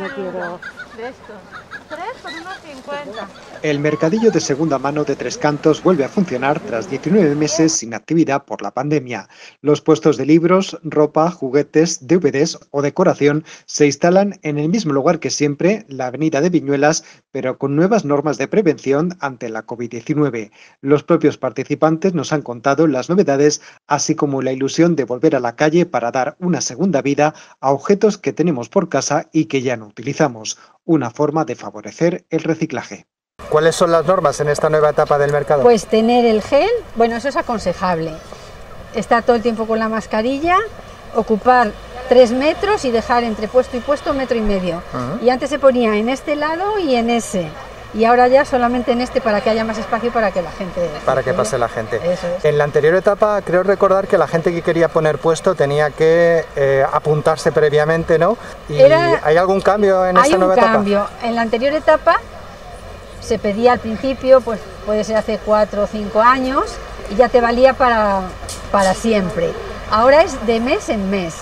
quiero. De estos. 3 por unos 50. El mercadillo de segunda mano de Tres Cantos vuelve a funcionar tras 19 meses sin actividad por la pandemia. Los puestos de libros, ropa, juguetes, DVDs o decoración se instalan en el mismo lugar que siempre, la avenida de Viñuelas, pero con nuevas normas de prevención ante la COVID-19. Los propios participantes nos han contado las novedades, así como la ilusión de volver a la calle para dar una segunda vida a objetos que tenemos por casa y que ya no utilizamos. Una forma de favorecer el reciclaje. ¿Cuáles son las normas en esta nueva etapa del mercado? Pues tener el gel, bueno, eso es aconsejable. Estar todo el tiempo con la mascarilla, ocupar 3 metros y dejar entre puesto y puesto 1,5 metros. Y antes se ponía en este lado y en ese. Y ahora ya solamente en este para que haya más espacio para que la gente... Para que pase la gente. Eso es. En la anterior etapa creo recordar que la gente que quería poner puesto tenía que apuntarse previamente, ¿no? ¿Hay algún cambio en esta nueva etapa? Hay un cambio. En la anterior etapa se pedía al principio, pues puede ser hace 4 o 5 años, y ya te valía para siempre. Ahora es de mes en mes.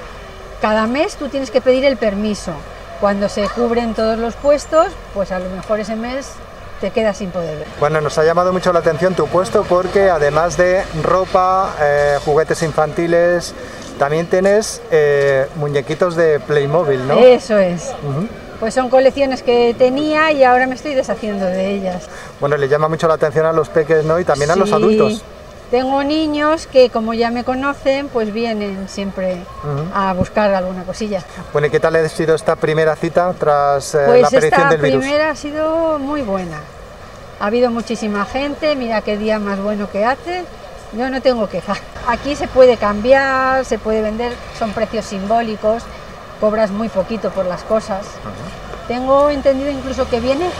Cada mes tú tienes que pedir el permiso. Cuando se cubren todos los puestos, pues a lo mejor ese mes te quedas sin poder ver. Bueno, nos ha llamado mucho la atención tu puesto porque además de ropa, juguetes infantiles, también tienes muñequitos de Playmobil, ¿no? Eso es. Pues son colecciones que tenía y ahora me estoy deshaciendo de ellas. Bueno, le llama mucho la atención a los peques, ¿no? Y también a los adultos. Tengo niños que, como ya me conocen, pues vienen siempre a buscar alguna cosilla. Bueno, ¿y qué tal ha sido esta primera cita tras la Pues aparición del virus? Esta primera ha sido muy buena. Ha habido muchísima gente, mira qué día más bueno que hace. Yo no tengo queja. Aquí se puede cambiar, se puede vender, son precios simbólicos, cobras muy poquito por las cosas. Tengo entendido incluso que viene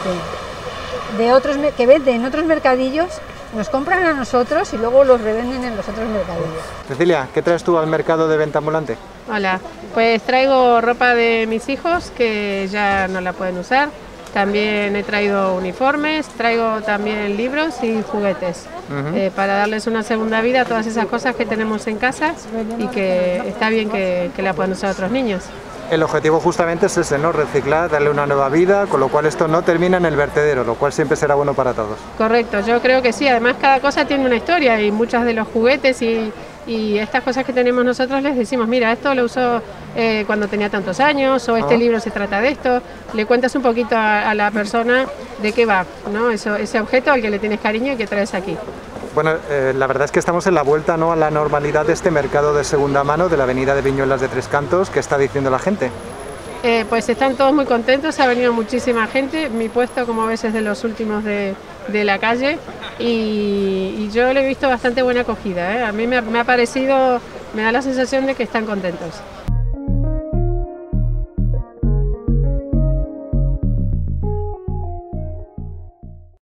gente de otros que vende en otros mercadillos, nos compran a nosotros y luego los revenden en los otros mercadillos. Cecilia, ¿qué traes tú al mercado de venta ambulante? Hola, pues traigo ropa de mis hijos que ya no la pueden usar. También he traído uniformes, traigo también libros y juguetes para darles una segunda vida a todas esas cosas que tenemos en casa y que está bien que la puedan usar otros niños. El objetivo justamente es ese, ¿no? Reciclar, darle una nueva vida, con lo cual esto no termina en el vertedero, lo cual siempre será bueno para todos. Correcto, yo creo que sí, además cada cosa tiene una historia y muchos de los juguetes y estas cosas que tenemos nosotros les decimos, mira, esto lo usó cuando tenía tantos años o este libro se trata de esto, le cuentas un poquito a la persona de qué va, ¿no? Ese objeto al que le tienes cariño y que traes aquí. Bueno, la verdad es que estamos en la vuelta, ¿no?, a la normalidad de este mercado de segunda mano de la avenida de Viñuelas de Tres Cantos. ¿Qué está diciendo la gente? Pues están todos muy contentos, ha venido muchísima gente, mi puesto como ves es de los últimos de la calle y yo le he visto bastante buena acogida, ¿eh? A mí me ha parecido, me da la sensación de que están contentos.